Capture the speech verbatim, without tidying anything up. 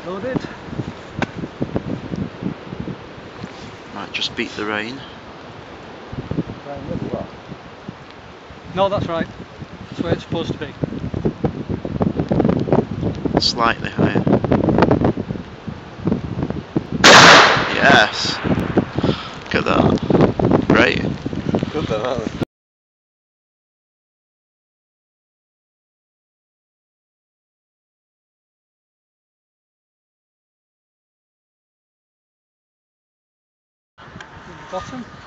Loaded. Might just beat the rain. Rain with what? No, that's right. That's where it's supposed to be. Slightly higher. Yes! Look at that. Great. Good then, aren't they? Bottom.